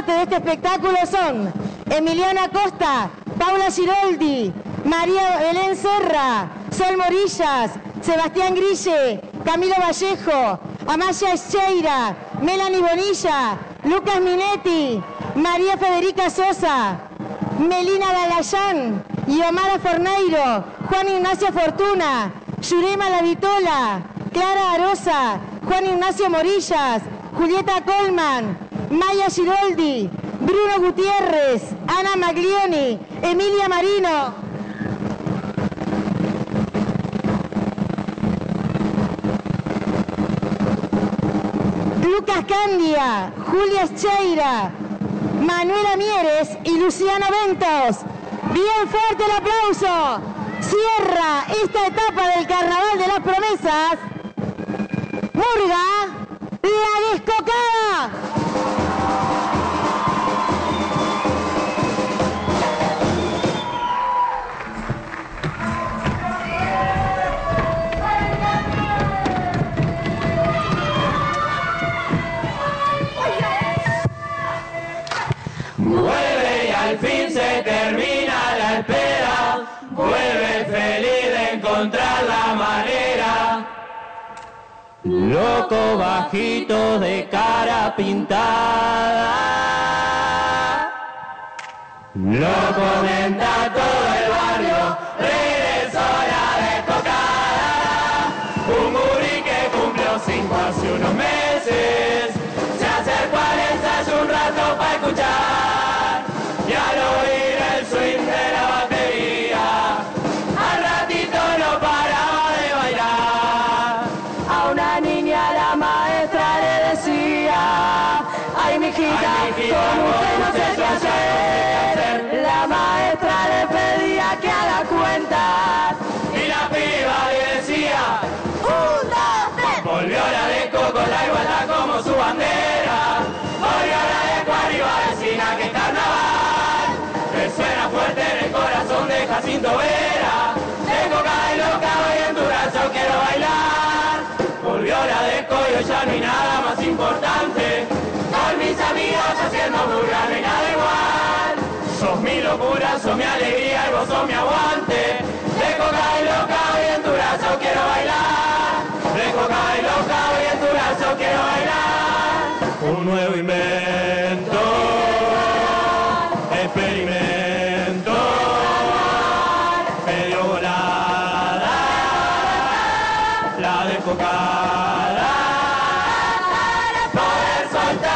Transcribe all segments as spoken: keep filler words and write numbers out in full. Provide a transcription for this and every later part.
parte de este espectáculo son Emiliano Acosta, Paula Giroldi, María Belén Serra, Sol Morillas, Sebastián Grille, Camilo Vallejo, Amaya Echeira, Melanie Bonilla, Lucas Minetti, María Federica Sosa, Melina Galayán, Iomara Forneiro, Juan Ignacio Fortuna, Yurema La Vitola, Clara Arosa, Juan Ignacio Morillas, Julieta Colman, Maya Giroldi, Bruno Gutiérrez, Ana Maglioni, Emilia Marino. Lucas Candia, Julia Echeira, Manuela Mieres y Luciano Ventos. Bien fuerte el aplauso. Cierra esta etapa del Carnaval de las Promesas. Murga, La Descocada. Vuelve y al fin se termina la espera, vuelve feliz de encontrar la manera. Loco bajito de cara pintada, lo comenta todo el barrio, regresó la descocada. Un gurí que cumplió cinco hace unos meses, se acercó al ensayo un rato para escuchar, y al oír el swing de la batería, al ratito no paraba de bailar. A una niña la maestra le decía: ay mijita, con usted no sé qué hacer. La maestra le pedía que haga cuentas, y la piba le decía: un, dos, tres. Volvió la Desco con la igualdad como su bandera, volvió la Desco arriba vecina que carnaval, resuena fuerte en el corazón de Jacinto Vera. Desco cae loca, hoy en tu brazo quiero bailar. Volvió la Desco y hoy ya no hay nada más importante, con mis amigos haciendo burla no hay nada igual. Sos mi locura, sos mi alegría y vos sos mi aguante. Desco cae loca, hoy en tu brazo quiero bailar. Desco cae loca, hoy en tu brazo quiero bailar. Un nuevo invento, experimento, medio volada, la descocada, poder soltar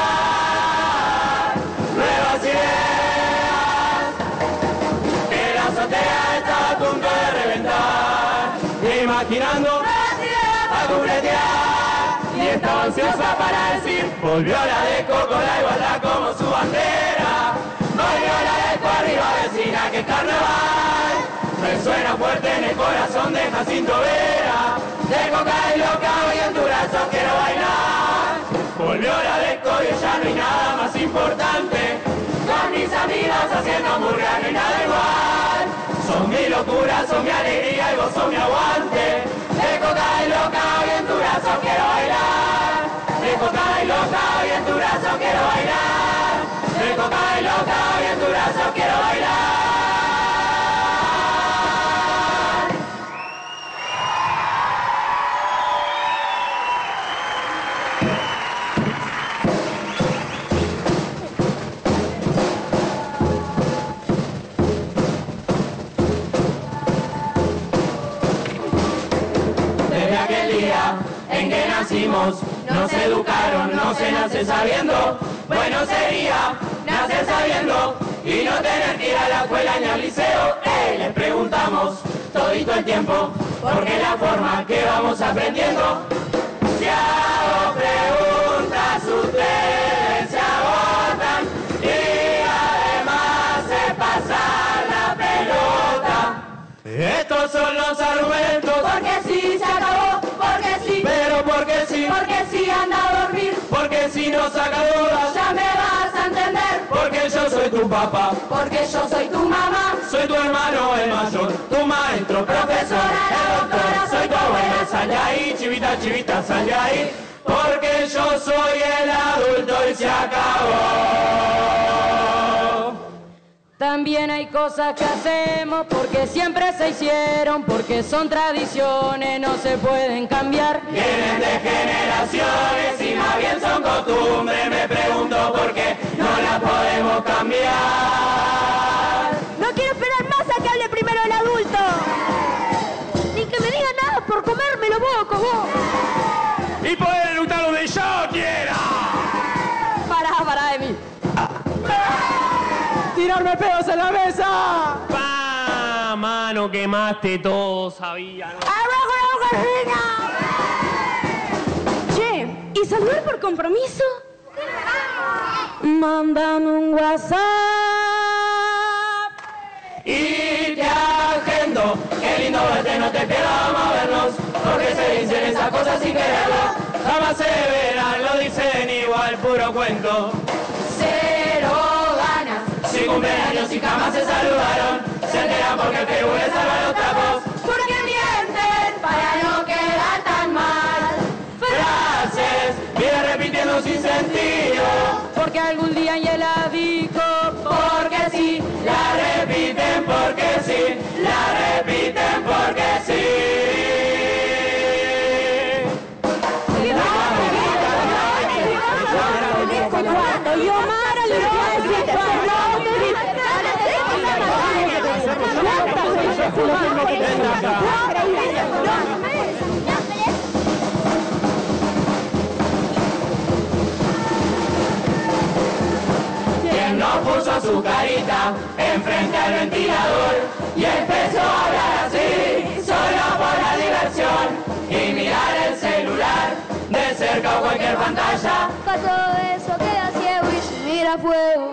nuevas ideas, que la azotea está a punto de reventar, imaginando a cumpletear, y estaba ansiosa para decir: volvió la Desco con la igualdad como su bandera, volvió la Desco arriba vecina que carnaval, resuena fuerte en el corazón de Jacinto Vera. Desco cae loca, hoy en tu brazo quiero bailar. Volvió la Desco y ya no hay nada más importante, con mis amigos haciendo murga no hay nada igual. Son mi locura, son mi alegría y vos sos mi aguante. Desco cae loca, hoy en tu brazo quiero bailar. Desco cae loca, hoy en tu brazo quiero bailar. Desco cae loca, hoy en tu brazo quiero bailar. Desde aquel día en que nacimos, nos educaron, no se nace sabiendo. Bueno sería nacer sabiendo y no tener que ir a la escuela ni al liceo. ¡Ey! Les preguntamos todito el tiempo, porque la forma que vamos aprendiendo. Si hago preguntas, ustedes se agotan y además se pasan la pelota. Estos son los argumentos. Porque sí se acabó, porque sí, Pero porque sí, porque sí anda a dormir, porque si no saca dudas, ya me vas a entender, porque yo soy tu papá, porque yo soy tu mamá, soy tu hermano el mayor, tu maestro, profesora, la doctora, soy tu abuela, sal de ahí, chivita, chivita, sal de ahí, porque yo soy el adulto y se acabó. También hay cosas que hacemos porque siempre se hicieron, porque son tradiciones, no se pueden cambiar. Vienen de generaciones y más bien son costumbres. Me pregunto por qué no la podemos cambiar. No quiero esperar más a que hable primero el adulto. Ni que me diga nada por comérmelo boco, vos. Y poder eructar donde yo quiera. Pará, pará de mí. ¡Tirarme pedos en la mesa! ¡Pa! Mano, quemaste todo, sabía, ¿no? ¡Abajo la cocina! Che, ¿y saludar por compromiso? Mandan un WhatsApp. Y te agendo, qué lindo verte, no te pierdas, vamos a vernos, porque se dicen esas cosas sin quererlo, jamás se verán, lo dicen igual, puro cuento. Cero ganas. Si cumpleaños y jamás se saludaron, se enteran porque el Facebook les salva los trapos. Porque mienten para no quedar tan mal. Frases, viene repitiendo sin sentido, Porque algún día ya la dijo. Porque sí, la repiten porque sí, la repiten porque sí. Cuando yo Mara le voy a decir Quien no puso su carita enfrente al ventilador y empezó a hablar así, solo por la diversión y mirar el celular de cerca o cualquier pantalla. Con todo eso queda ciego y se mira fuego.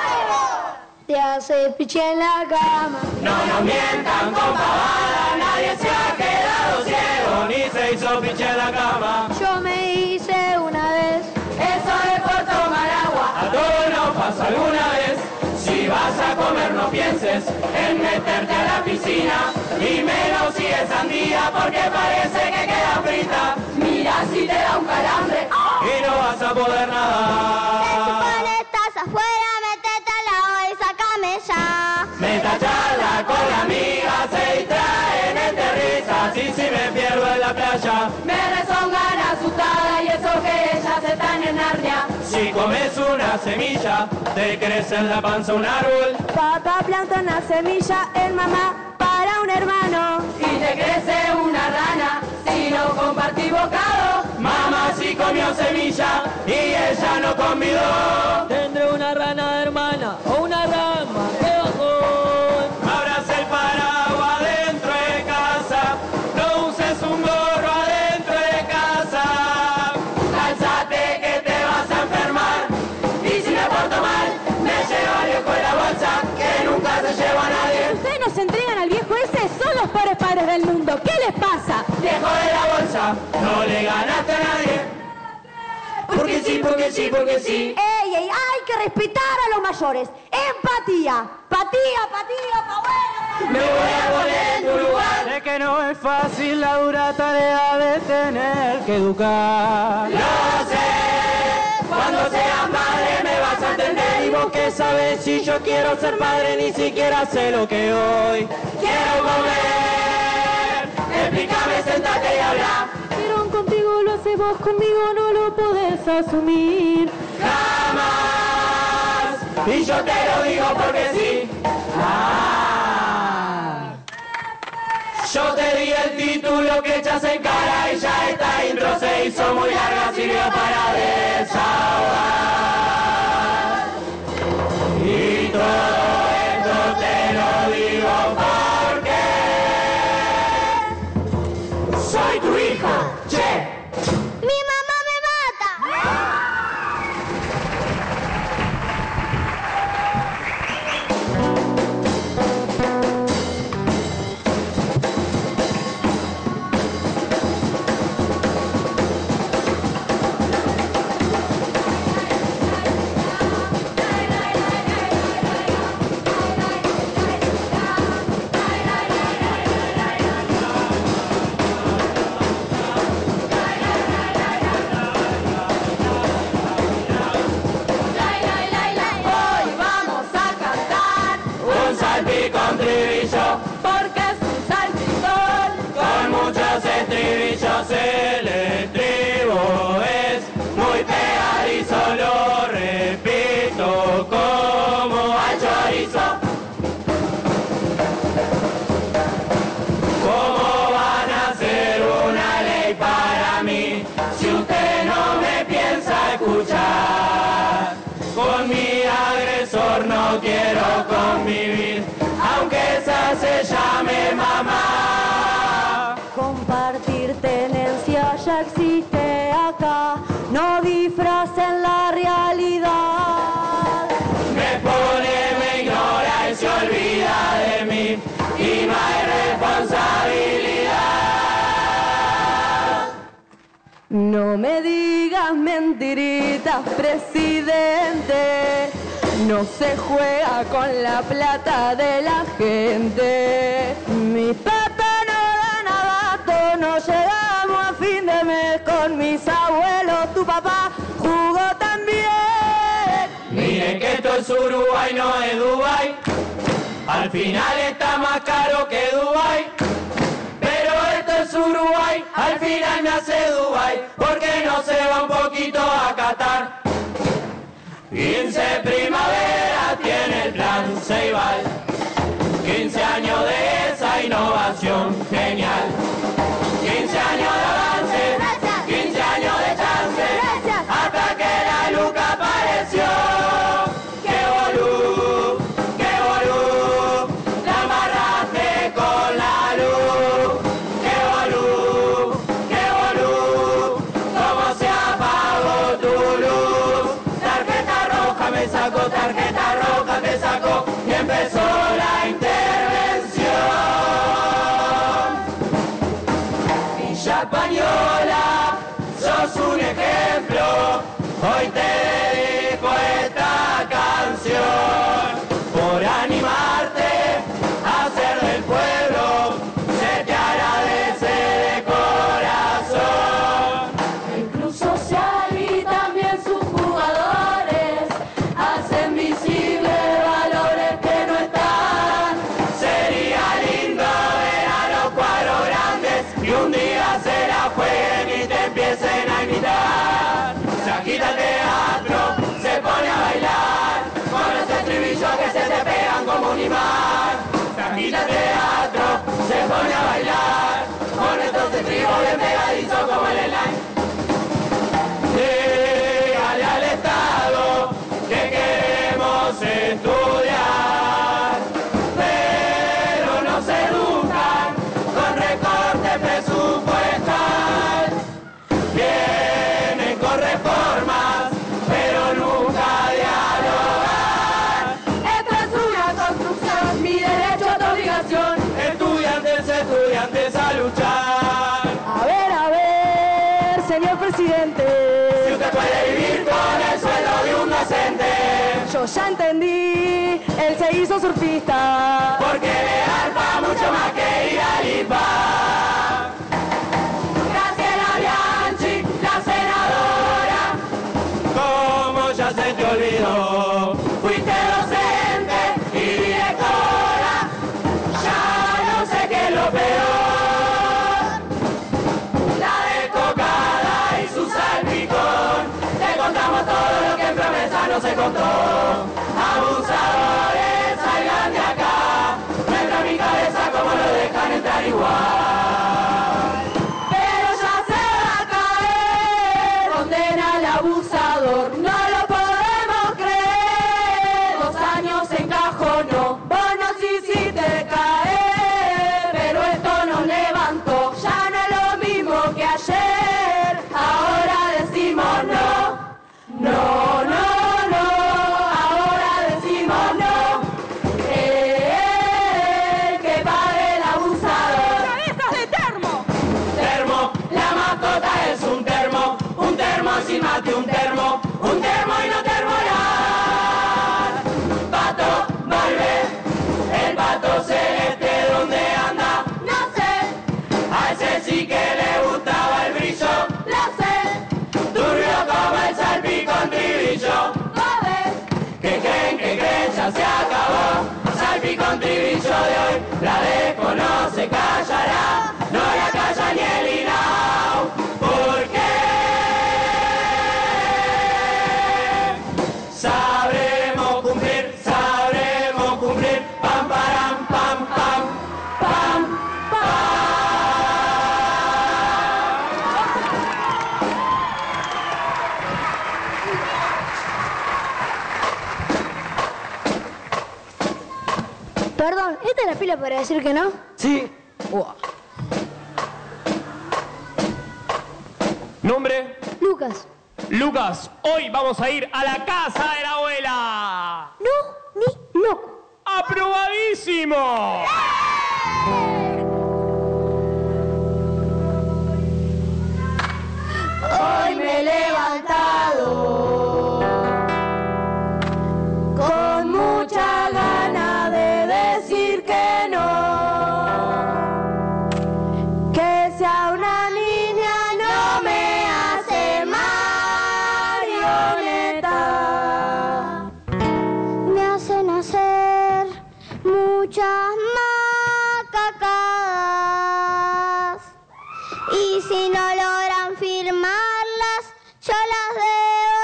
Te hace piche en la cama. No nos mientan con pavada, nadie se ha quedado ciego ni se hizo piche en la cama. Yo me hice una vez. eso es por tomar agua. A todos nos pasó alguna vez. Si vas a comer no pienses en meterte a la piscina y menos si es sandía porque parece que queda frita Mira si te da un calambre. y no vas a poder nadar. Cuando estás afuera, métete al lado y sácame ya. Meta charla con la amiga, se distraen entre risas y si me pierdo en la playa. Me rezongan asustada y eso que ellas están en Narnia. Si comes una semilla, te crece en la panza un árbol. Papá planta una semilla en mamá para un hermano. Y te crece una rana si no compartí bocado. Mamá sí comió semilla y ella no convidó. Tendré una rana hermana o una rama, qué bajón. Abras el paraguas dentro de casa, no uses un gorro adentro de casa. Cálzate que te vas a enfermar y si me porto mal, me llevo al viejo en la bolsa que nunca se lleva a nadie. Ustedes nos entregan al viejo ese, son los peores padres del mundo. ¿Qué les pasa? Viejo de la bolsa, no le ganaste a nadie. Porque sí, porque sí, porque sí. ¡Ey, ey! Hay que respetar a los mayores. Empatía. Patía, patía, pa' bueno. Me voy a poner en tu lugar. Sé que no es fácil la dura tarea de tener que educar. Lo sé, cuando seas padre me vas a entender. Y vos que sabes si yo quiero ser padre, ni siquiera sé lo que hoy Quiero comer, explícame, sentate y habla. Pero contigo lo haces vos, conmigo no lo podés asumir. Jamás, y yo te lo digo porque sí. Ah. Yo te di el título que echas en cara y ya esta intro se hizo muy larga, sirvió para desahogar. Y todo esto te lo digo porque soy tu hijo, che. ¡Mi mamá me mata! salpicón tribillo, porque es un salpicón. con muchos estribillos el estribo es muy pegadizo, lo repito como al chorizo. ¿Cómo van a hacer una ley para mí si usted no me piensa escuchar? Con mi agresor no quiero convivir, aunque esa se llame mamá. Compartir tenencia ya existe acá, no disfracen la realidad. Me pone, me ignora y se olvida de mí y no hay responsabilidad. No me digas mentiritas, presidente. No se juega con la plata de la gente. Mi papá no dan abasto, no llegamos a fin de mes con mis abuelos. Tu papá jugó también. Miren que esto es Uruguay, no es Dubái. Al final está más caro que Dubái. Pero esto es Uruguay, al final me hace Dubái, porque no se va un poquito a Qatar. quince primavera tiene el plan Ceibal, quince años de esa innovación genial, quince años de avance, quince años de chance, hasta que la Luca apareció. ¡Qué bolú, qué bolú! La amarraste con la luz. ¡Qué bolú, qué bolú! ¿Cómo se apagó tu luz? Tarjeta roja me sacó, tarjeta roja te sacó y empezó la intervención. Villa Española, sos un ejemplo, hoy te dedico esta canción. Por animarte a hacer del pueblo, se te agradece de corazón. El Club Social y también sus jugadores hacen visibles valores que no están. Sería lindo ver a los cuadros grandes y un día se la jueguen y te empiecen a imitar. Se agita el teatro, se pone a bailar, con los estribillos que se te pegan como un imán. Se agita el teatro, se pone a bailar, con estos estribos bien pegadizos como el slime. Dígale al Estado que queremos estudiar, pero nos educan con recorte presupuestal. Vienen con reformas, pero nunca dialogan. Esto es una construcción, mi derecho, tu obligación. Estudiantes, estudiantes a luchar. A ver, a ver, señor presidente. Si usted puede vivir con el sueldo de un docente, Yo ya entendí, él se hizo surfista. porque le alfa mucho más que ir al I P A. Graciela Bianchi, la senadora. Como ya se te olvidó, fuiste docente y directora. Ya no sé qué es lo peor. La descocada y su salpicón. Te contamos todo lo que en promesa no se contó. Abusadores, salgan de acá. No entra en mi cabeza como lo dejan entrar igual. Pero ya se va a caer, condena al abusador, no lo podemos creer. Dos años encajonó, vos nos hiciste caer, pero esto nos levantó, ya no es lo mismo que ayer. Ahora decimos no, no, no, no, ahora decimos no. Eh, que pague el abusador. ¡Cabezas de termo! Termo, la mascota es un termo, un termo sin más que un termo, un termo y no termolar. Pato, vuelve, el pato celeste, ¿dónde anda? No sé, A ese sí que le gustaba el brillo, lo sé, turbio como el salpicón tribillo. lo ves. Que creen, que creen, ya se acabó, salpicón tribillo Perdón, ¿esta es la pila para decir que no? Sí. Wow. ¿Nombre? Lucas. Lucas, hoy vamos a ir a la casa de la abuela. No, ni loco. ¡Aprobadísimo! Hoy me he levantado con mucha gana de decir que no, que sea una niña no me hace marioneta, me hacen hacer muchas macacadas y si no logran firmarlas yo las debo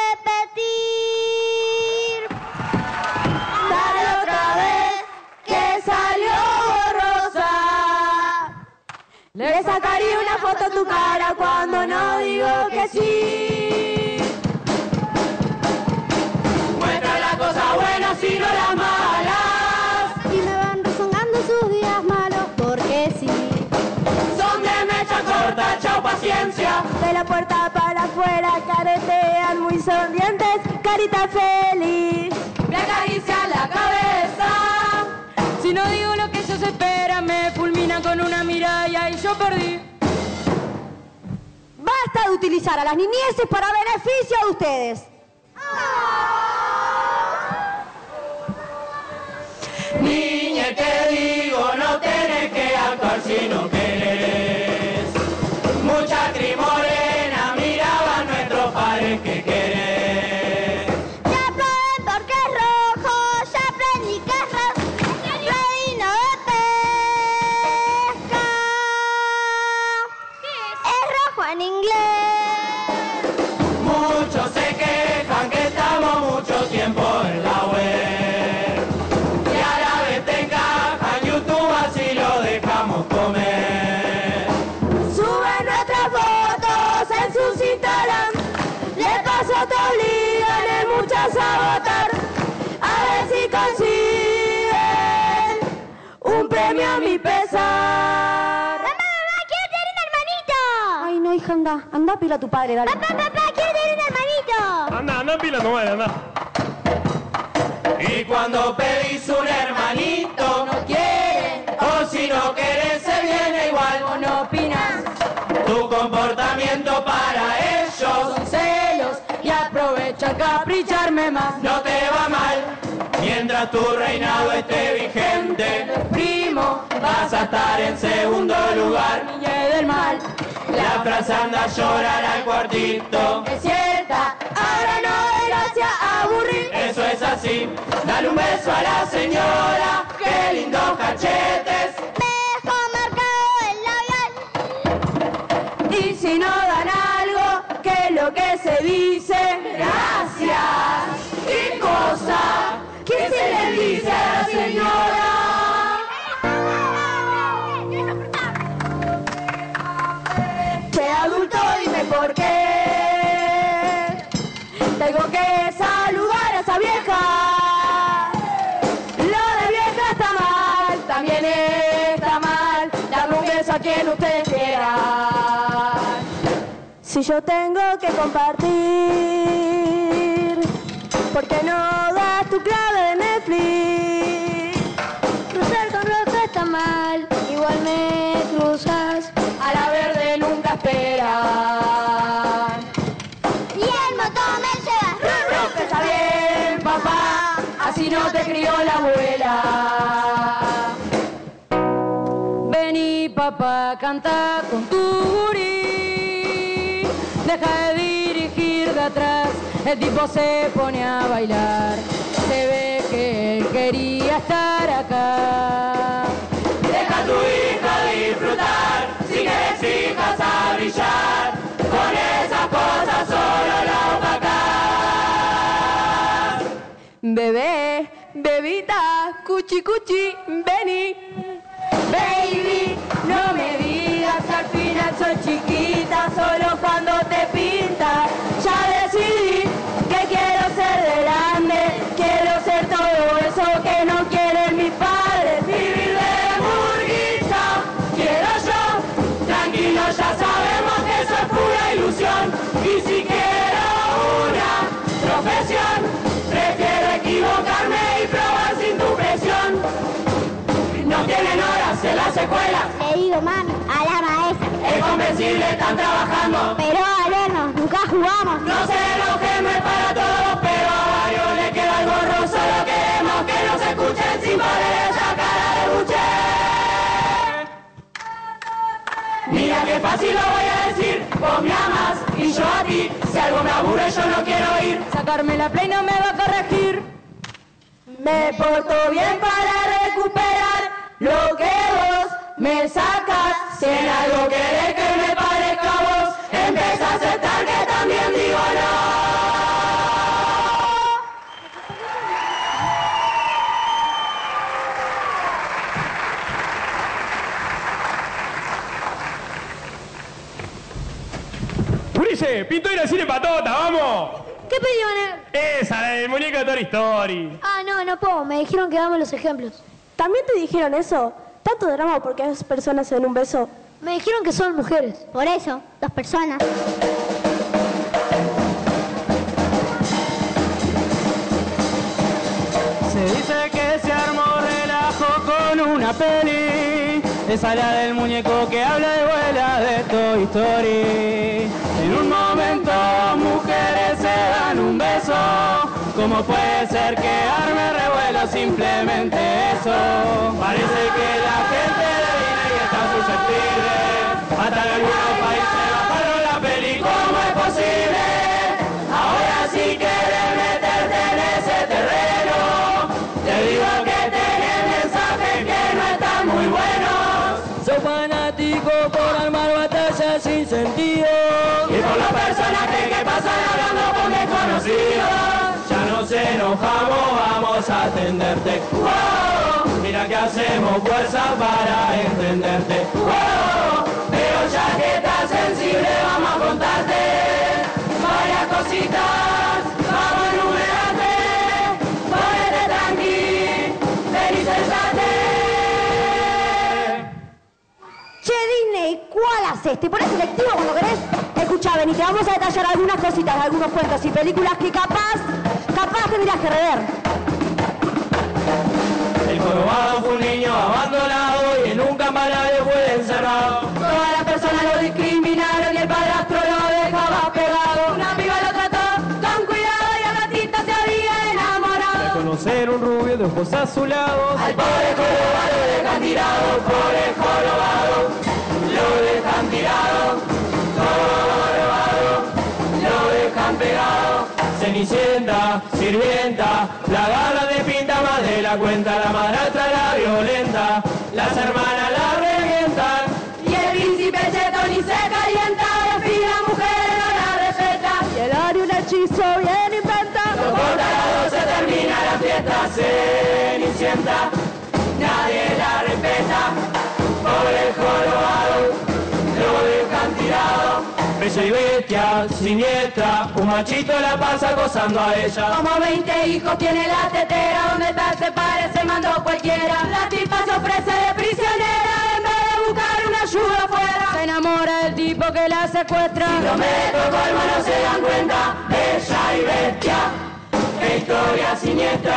repetir. Dale otra vez que salió borrosa. Le sacaría una foto a tu cara cuando no digo que sí. Muestra las cosas buenas y no las malas. Y me van rezongando sus días malos porque sí. Son de mecha corta, chao paciencia. De la puerta para afuera caretean muy sonrientes, carita feliz. Me acaricia la cabeza. Si no digo lo que ellos esperan, me fulminan con una mirada y ahí yo perdí. Basta de utilizar a las niñeces para beneficio de ustedes. Niña, te digo, no tenés que actuar si no querés. Mucha trimorena miraban nuestros padres que querés. Ya probé porque es rojo, ya aprendí que es rojo, reino de pesca. Es rojo en inglés. Muchos se quejan que estamos mucho tiempo en la web. Y a la vez te encaja en YouTube, así lo dejamos comer. Suben nuestras fotos en sus Instagram. De paso te obligan en muchas a votar. A ver si consiguen un premio a mi pesar. Mamá, mamá, quiero tener un hermanito. Ay, no, hija, anda. Anda, pila a tu padre, dale. Papá, papá, quiero tener un hermanito. Anda, anda, pila, no vaya, anda. Y cuando pedís un hermanito, No quieren o si no querés, se viene igual. o no opinas. Tu comportamiento para ellos Son celos y aprovechan capricharme más. no te va mal. Mientras tu reinado esté vigente, Primo, vas a estar en segundo lugar. niña del mal. La frase anda a llorar al cuartito. Es cierta, Ahora no de gracia aburrir. Eso es así. Dale un beso a la señora. Qué lindos cachetes. Me dejó marcado el labial. Y si no dan algo, que es lo que se dice, gracias. ¿Qué cosa? ¿Qué se le dice a la señora? Che adulto, dime por qué tengo que saludar a esa vieja. Lo de vieja está mal, también está mal. Darle un beso a quien ustedes quieran. Si yo tengo que compartir, ¿por qué no das tu clave de Netflix? Cruzar con rojo está mal, igual me cruzas. A la verde nunca esperan. Y el motor me lleva. Está bien, papá, así no te crió la abuela. Vení papá, canta con tu gurí. Deja de dirigir de atrás, el tipo se pone a bailar. Se ve que él quería estar acá. Deja a tu hija disfrutar. Si quieres fijas a brillar. Con esas cosas solo la opacás. Bebé, bebita, cuchi cuchi, vení. Baby, no me digas que al final soy chiquita, solo cuando te pinta. Ya decidí que quiero ser de grande, quiero ser todo eso que no quieren mis padres. digo, mami, a la maestra. Es comprensible, están trabajando. Pero al vernos, nunca jugamos. No se enojen, no es para todos, pero a varios le queda el gorro. Solo queremos que nos escuchen sin poder esa cara de buche. Mira qué fácil lo voy a decir, vos me amas y yo a ti. Si algo me aburre yo no quiero ir. Sacarme la play no me va a corregir. Me porto bien para recuperar lo que vos me sacas. Si en algo querés que me parezca a vos, empieza a aceptar que también digo no. Ulises, pinto ir al cine patota, vamos. ¿Qué peli van a ver? Esa, la del muñeco de Toy Story. Ah, no, no puedo. Me dijeron que damos los ejemplos. ¿También te dijeron eso? Tanto drama porque hay personas en un beso. Me dijeron que son mujeres. Por eso, dos personas. Se dice que se armó relajo con una peli. Esa la del muñeco que habla de vuela de Toy Story. En un momento mujeres se dan un beso. ¿Cómo puede ser que arme revuelo simplemente eso? Parece que la gente de Disney está susceptible. Hasta que algunos países bajaron la peli. ¿Cómo es posible? Ahora sí querés meterte en ese terreno. Te digo que tenés mensajes que no están muy buenos. Soy fanático por armar batallas sin sentido. Y por los personajes que pasan hablando con desconocidos. Ya nos enojamos, vamos a atenderte. ¡Wow! Mira que hacemos fuerza para entenderte. ¡Wow! Pero ya que estás sensible vamos a contarte varias cositas. Vamos a enumerarte. Ponete tranqui, ven y sentate. Che, Disney, ¿cuál haces? ¿Te pones selectivo cuando querés? Escuchá, ven y te vamos a detallar algunas cositas de algunos cuentos y películas que capaz, capaz tendrías que rever. El jorobado fue un niño abandonado y en un campanario fue encerrado. Todas las personas lo discriminaron y el padrastro lo dejaba pegado. Un amigo lo trató con cuidado y a ratita se había enamorado. Conocer un rubio de ojos azulados. Al pobre jorobado lo dejan tirado, pobre jorobado, lo dejan tirado. Jorobado, lo dejan pegado. Cenicienta, sirvienta, la garra de pinta más de la cuenta, la madrastra la violenta, las hermanas la revientan. Y el príncipe cheto ni se calienta, al fin la mujer no la respeta. Y el haría un hechizo bien inventa. No corta las doce, termina la fiesta. Cenicienta, nadie la respeta. Pobre jorobado, lo dejan tirado. Bella y bestia, siniestra, un machito la pasa acosando a ella. Como veinte hijos tiene la tetera, donde está se parece mandó cualquiera. La tipa se ofrece de prisionera, en vez de buscar una ayuda afuera. Se enamora del tipo que la secuestra. Los médicos colmo no se dan cuenta. Bella y bestia, qué historia siniestra.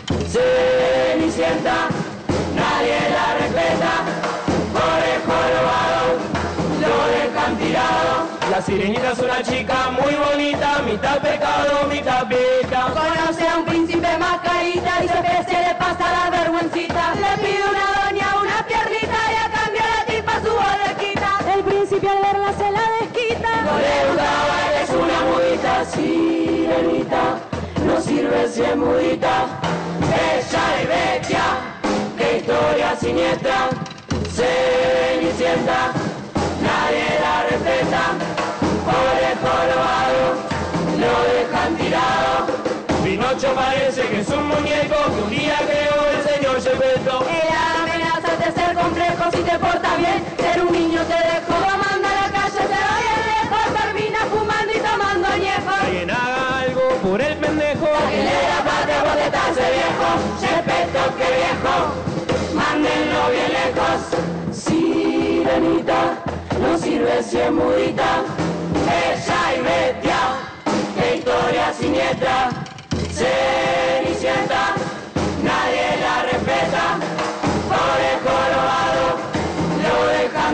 Cenicienta, nadie la respeta. Pobre jorobado, lo dejan tirado. La sirenita es una chica muy bonita, mitad pecado, mitad pica. Conoce a un príncipe mascarita y su especie le pasa la vergüencita. Le pide una doña una piernita y a cambio la tipa su voz le quita. El príncipe al verla se la desquita. No le gustaba, es una mudita. Sirenita, no sirve si es mudita. Bella y bestia, qué historia siniestra. Cenicienta, nadie la respeta. Pobre jorobado, lo dejan tirado. Pinocho parece que es un muñeco que un día creó el señor Gepetto. Ella amenaza de ser complejo si te portas bien. Ser un niño te dejó, va a mandar a la calle, se va bien lejos. Termina fumando y tomando añejo. Alguien haga algo por el pendejo. Que le da patria por detrás de viejo. Gepetto, que viejo, mándenlo bien lejos. Sirenita, no sirve si es mudita. Bella y bestia, qué historia siniestra. Cenicienta, nadie la respeta. Pobre jorobado, lo dejan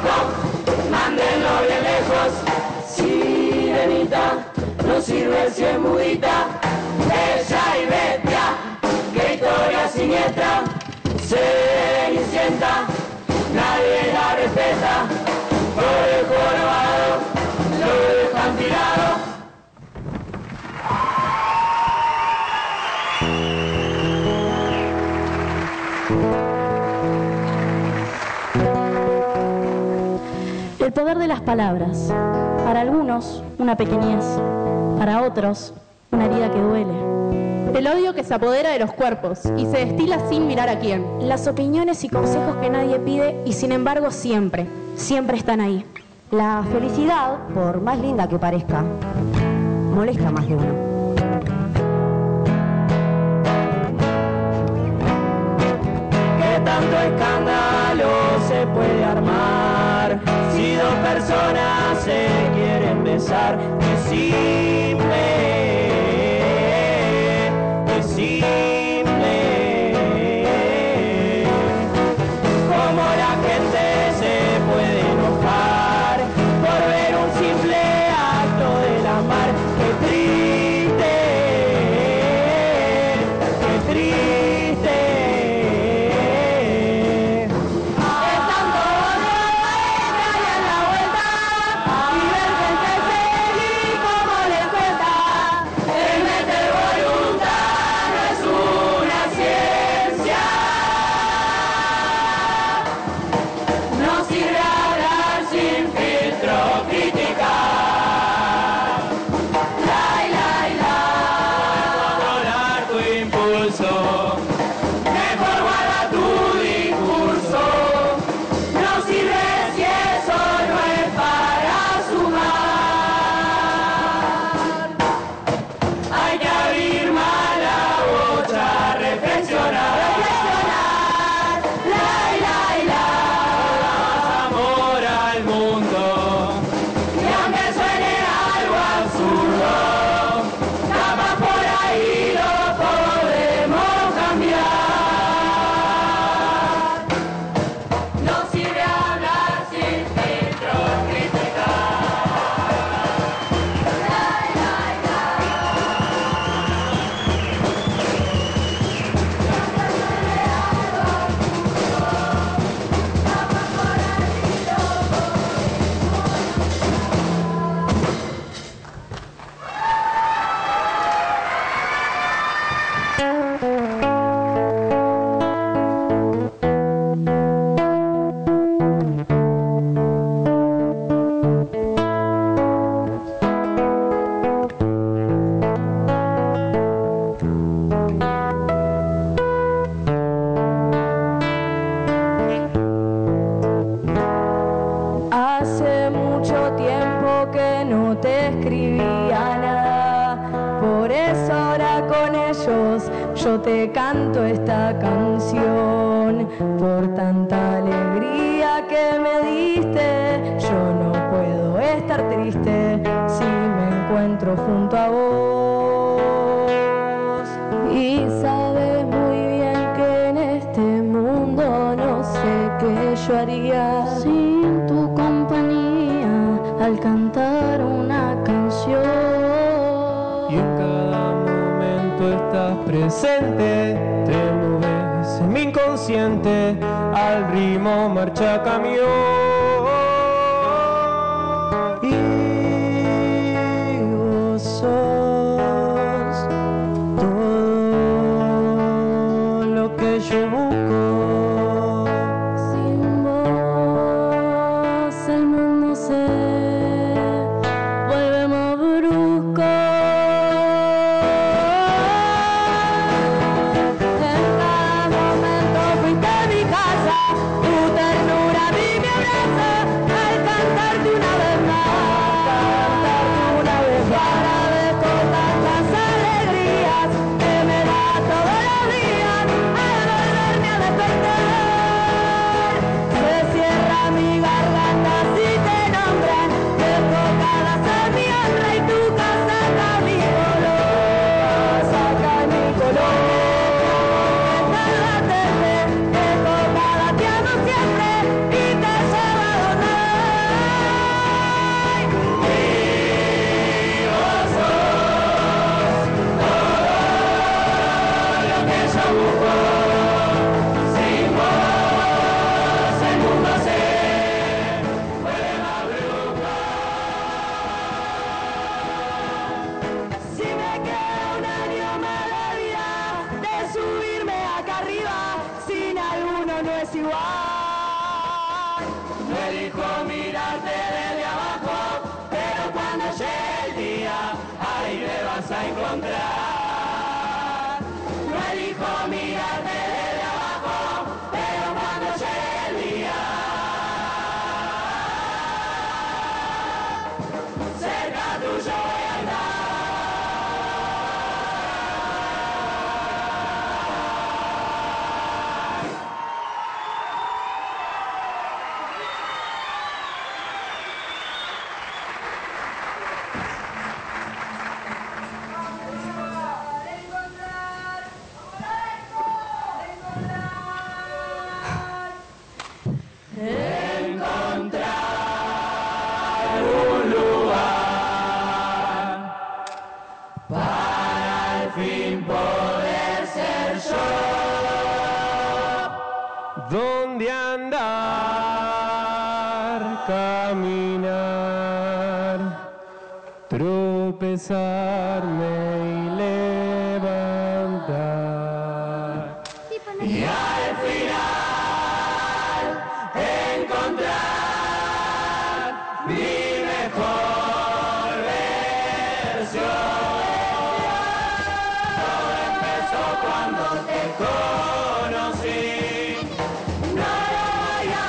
Rincón, mándenlo bien lejos. Sirenita, no sirve si es mudita. Bella y bestia, qué historia siniestra. Cenicienta, nadie la respeta. Por el jorobado, lo dejan tirado. El poder de las palabras. Para algunos, una pequeñez. Para otros, una herida que duele. El odio que se apodera de los cuerpos y se destila sin mirar a quién. Las opiniones y consejos que nadie pide y sin embargo siempre, siempre están ahí. La felicidad, por más linda que parezca, molesta más de uno. ¿Qué tanto escándalo se puede armar si dos personas se quieren besar? Es simple, es simple. Como la gente se puede enojar por ver un simple acto del amar. Qué triste, qué triste. Es tanto odio que hay en la vuelta y ver gente feliz como les cuesta. El meter voluntad no es una ciencia. No sirve hablar sin filtro, criticar. Lai, lai, lai. Controlar tu impulso, mejor guarda tu discurso. No sirve si eso no es para sumar. Hay que abrir más la bocha, reflexionar, Reflexionar, lai, lai, lai. más amor al mundo. Y aunque suene algo absurdo, capaz por ahí lo podemos cambiar. No sirve hablar sin filtro, criticar. Lai, lai, lai. Hace mucho tiempo que no te escribía nada, por eso ahora con ellos yo te canto esta canción. Por tanta alegría que me diste, yo no puedo estar triste si me encuentro junto a vos. Y sabes muy bien que en este mundo no sé qué yo haría sin tu compañía al cantar una canción. Y en cada momento estás presente, te mueves en mi inconsciente, al ritmo marcha camión. Y vos sos todo lo que yo busco. Sin vos el mundo se vuelve más brusco. En cada momento fuiste mi casa, tu ternura a mí me abraza. caminar, tropezarme y levantar. Y al final encontrar mi mejor versión. Todo empezó cuando te conocí. No lo voy a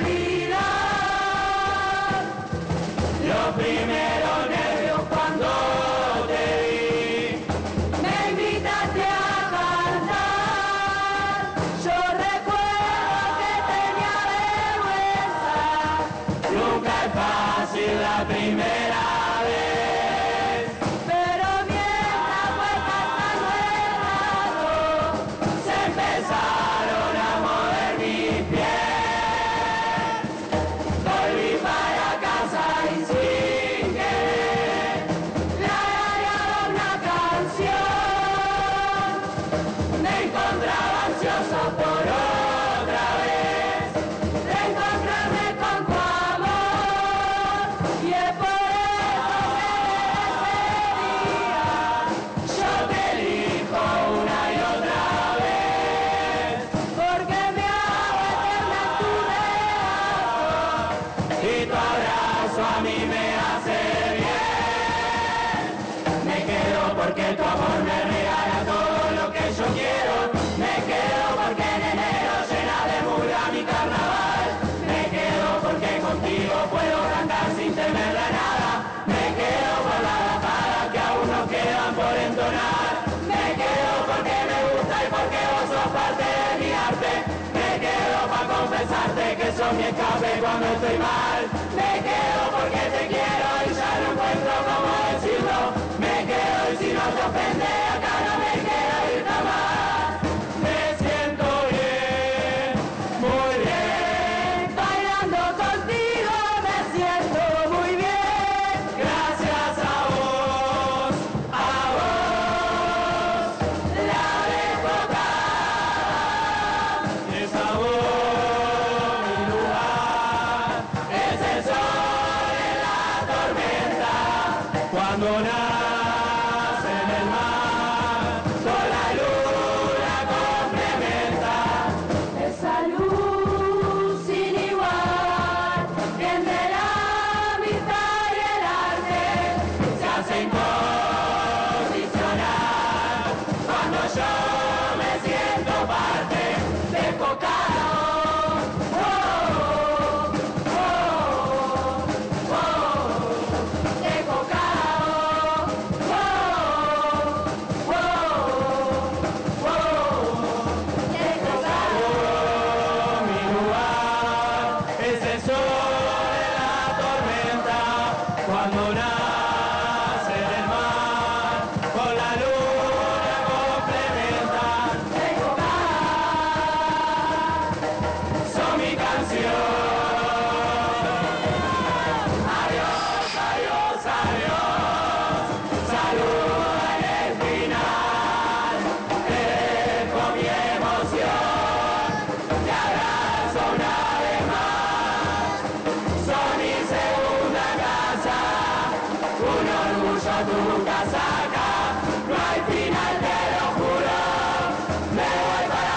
olvidar. Los primeros nervios cuando te vi. Me invitaste a cantar. Yo recuerdo que tenía vergüenza. Nunca es fácil la primera vez. Pero mientras fue pasando el rato, se empezaron a mover mis pies. Volví para casa y sin querer la arañaba una canción. Me encontraba ansiosa por otra vez reencontrarme con tu amor. Y es por eso que desde ese día yo te elijo una y otra vez. Porque me hago eterna en tu regazo y tu abrazo a mí me hace bien. Me quedo porque tu amor me regala todo lo que yo quiero. Me quedo porque en enero llena de murga mi carnaval. Me quedo porque contigo puedo cantar sin temerle a nada. Me quedo por las bajadas que aún nos quedan por entonar. Me quedo porque me gusta y porque vos sos parte de mi arte. Me quedo para confesarte que sos mi escape cuando estoy mal. Me quedo porque te quiero y ya no encuentro cómo decirlo. Me quedo y si no te ofende acá no me quiero ir jamás. Me siento bien, muy bien. Bailando contigo me siento muy bien. Gracias a vos, a vos. La dejo acá. Es a vos mi lugar. Es el sol en la tormenta. Cuando nace en el mar, con la luna complementa. Esa luz sin igual, que entre la amistad y el arte se hace incondicional. Cuando yo me siento parte de Cocao. Oh, oh, oh, oh, de Cocao. Oh, oh, oh, de Cocao. Mi lugar es el sol en la tormenta. Cuando nace en el mar, con la luna complementa. De Cocao. Son mi canción. Adiós, adiós, adiós. Saluda en el final. Te dejo mi emoción. Te abrazo una vez más. Son mi segunda casa. Un orgullo tu casaca. No hay final, te lo juro. Me voy para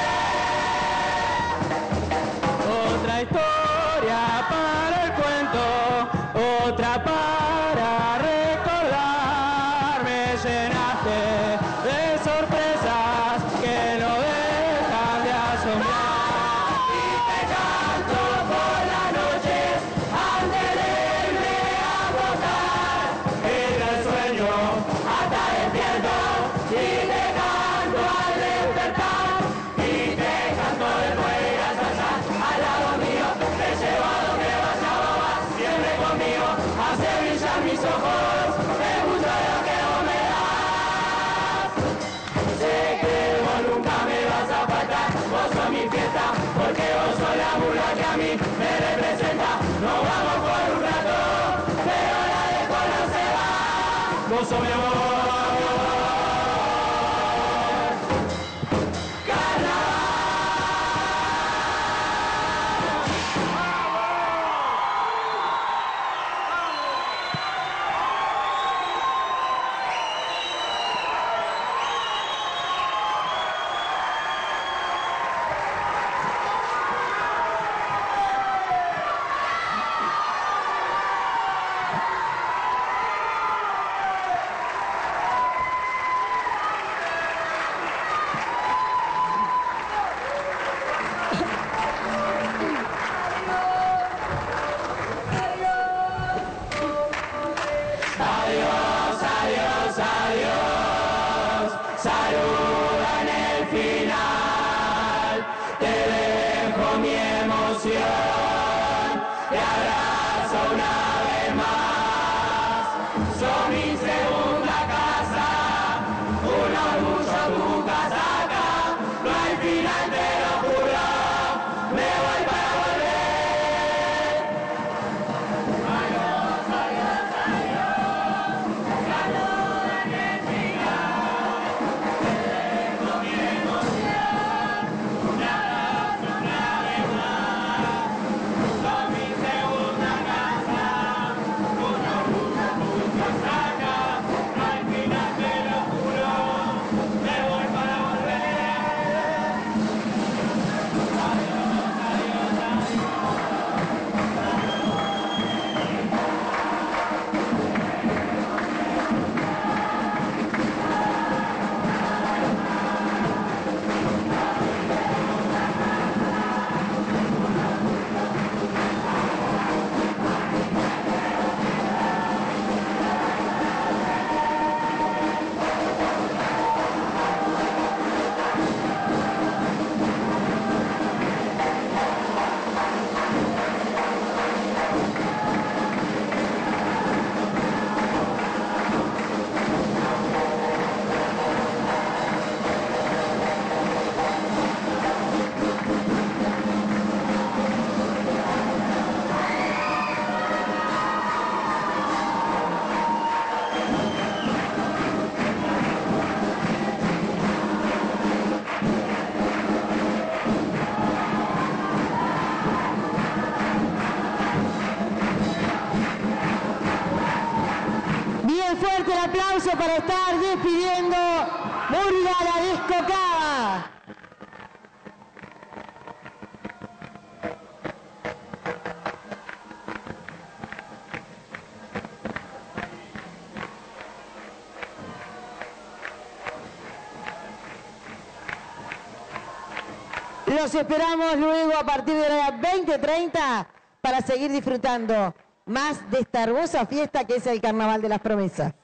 volver. Otra historia para el cuento, otra para recordar. Me llenaste de sorpresas que no dejan de asombrar. Y te canto por la noche antes de irme a votar. Era el sueño hasta despierto y te canto al despertar. Y te canto de nuevo y hasta allá al lado mío. Te llevo a donde vaya, vas siempre conmigo. Hace brillar mis ojos, me gusta lo que vos me das. Sé que vos nunca me vas a faltar. Vos sos mi fiesta, porque vos sos la murga que a mí me representa. Nos vamos por un rato, pero la dejo no se va. Vos sos mi amor. Carnaval. final. Te dejo mi emoción, te abrazo una vez más. Sos mi segunda casa, un orgullo tu casaca. No hay final, te lo juro, me voy para volver. Adiós, adiós, adiós, saluda en el final. Te dejo mi emoción, un abrazo una vez más. Sos mi segunda casa, un orgullo tu casaca. No hay final, te lo juro, me voy para volver. Bien fuerte el aplauso para estar despidiendo Murga la Descocada. Los esperamos luego a partir de la veinte treinta para seguir disfrutando más de esta hermosa fiesta que es el Carnaval de las Promesas.